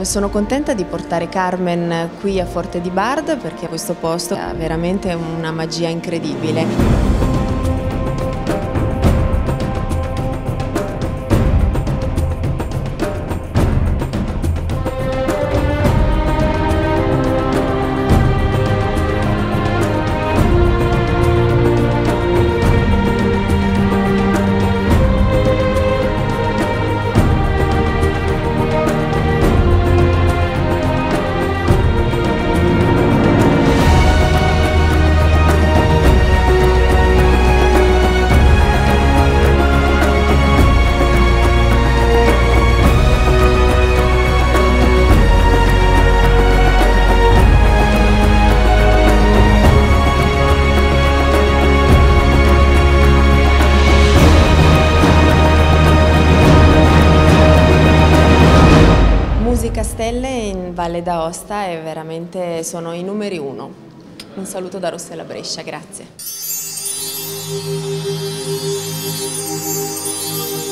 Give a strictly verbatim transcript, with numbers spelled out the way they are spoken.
Sono contenta di portare Carmen qui a Forte di Bard perché questo posto ha veramente una magia incredibile. Musica Stelle in Valle d'Aosta è veramente, sono i numeri uno. Un saluto da Rossella Brescia, grazie.